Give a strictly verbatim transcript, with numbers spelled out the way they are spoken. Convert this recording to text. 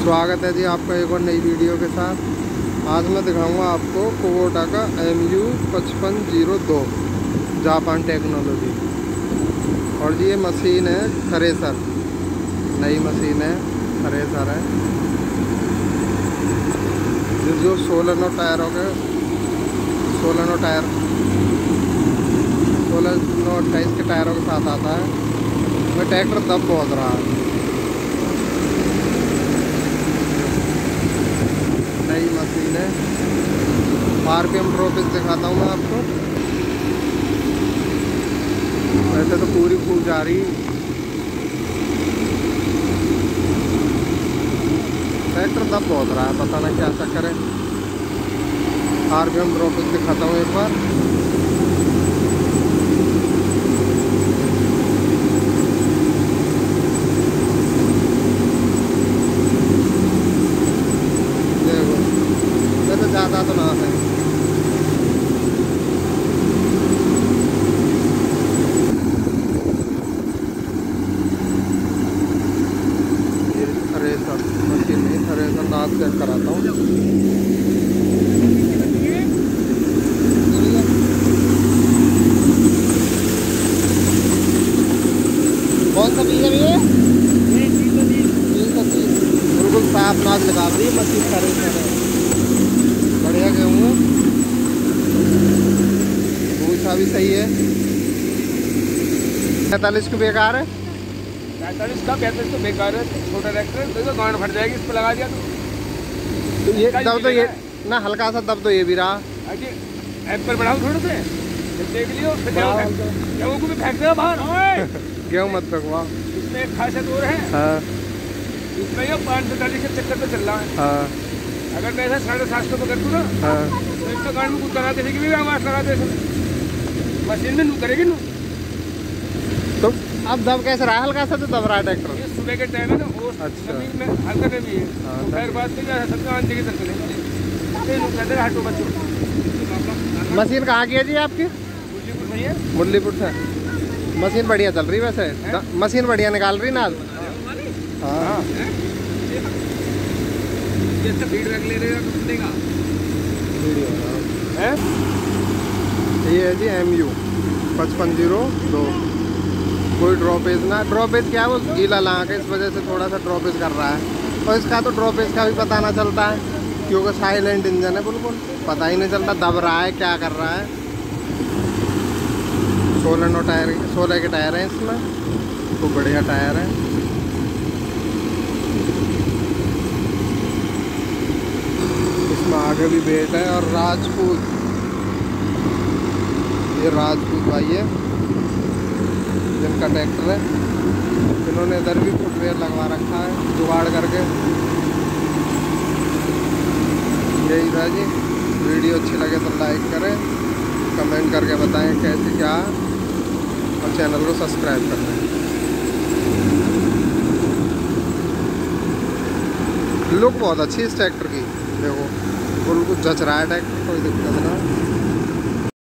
स्वागत है जी आपका एक और नई वीडियो के साथ। आज मैं दिखाऊंगा आपको कुबोटा का एम यू पचपन जीरो दो जापान टेक्नोलॉजी। और जी ये मशीन है थ्रेसर, नई मशीन है, थ्रेसर है। जो जो सोलह नौ टायर हो गए, सोलह नौ टायर सोलह नौ अट्ठाईस के टायरों के साथ आता है। वह ट्रैक्टर दब बहुत रहा है। नई मशीन है। आरपीएम ड्रॉपेज दिखाता हूँ मैं आपको। वैसे तो पूरी फूल जा रही, ट्रैक्टर दब बहुत रहा है, पता ना क्या चक्कर है। आरपीएम ड्रॉपेज दिखाता हूँ एक बार। ज़्यादा तो ना है। ये थ्रेसर मशीन में थ्रेसर नाक चेक कराता हूँ। कौन सा बीज है भैया? तीन सौ तीस। बिल्कुल साफ नाक लगा रही है मशीन, थ्रेसर है, बढ़िया गेहूँ है, भूसा भी सही है। पैंतालीस को बेकार है, पैंतालीस का पैंतालीस तो बेकार है। छोटा ट्रैक्टर देखो गांड फट जाएगी, इस पर लगा दिया तो ये दब तो ये ना हल्का सा दब तो ये भी रहा। ऐप पर बढ़ाओ थोड़े से, देख लियो गेहूँ को भी फेंक देगा बाहर। गेहूँ मत फेंकवा, इसमें एक खासियत और है। हाँ, इसमें ये पाँच सौ चालीस के चक्कर पे चल रहा है। हाँ, अगर मैं ऐसा साढ़े सात सौ पे कर दूँ ना, हाँ, तो इसका गांड में कुछ लगाते थे कि भी आवाज़ लगाते थे, मशीन में नू करेगी नू। तो अब दब कैसे रहा? हल्का सा तो दब रहा है ट्रैक्टर। ये सुबह के टाइम है ना, वो अच्छा। जमीन में हल्का नहीं है। हाँ, तो खैर बात नहीं है, सबका आंधी की तरफ कहते हैं हटो बच्चों। मशीन कहाँ की है जी आपकी? मुरलीपुर नहीं है, मुरलीपुर से। मशीन बढ़िया चल रही वैसे, मशीन बढ़िया निकाल रही ना। हाँ, ये सब फीडबैक ले रहे हो कंपनी का है। ये है जी एम यू पचपन जीरो दो। कोई ड्रॉपेज ना, ड्रॉपेज क्या है वो गीला लाक है, इस वजह से थोड़ा सा ड्रॉपेज कर रहा है। और इसका तो ड्रॉपेज का भी पता ना चलता है, क्योंकि साइलेंट इंजन है, बिल्कुल पता ही नहीं चलता दब रहा है क्या कर रहा है। सोलह नौ टायर सोलह के टायर हैं इसमें, तो बढ़िया टायर है। इसमें आगे भी बेट है। और राजपूत, ये राजपूत भाई है जिनका ट्रैक्टर है, इन्होंने इधर भी फुटवेयर लगवा रखा है जुगाड़ करके। यही था जी। वीडियो अच्छी लगे तो लाइक करें, कमेंट करके बताएं कैसे क्या, और चैनल को सब्सक्राइब कर लें। लुक बहुत अच्छी इस ट्रैक्टर की, देखो बिल्कुल जच रहा है ट्रैक्टर, कोई दिक्कत ना।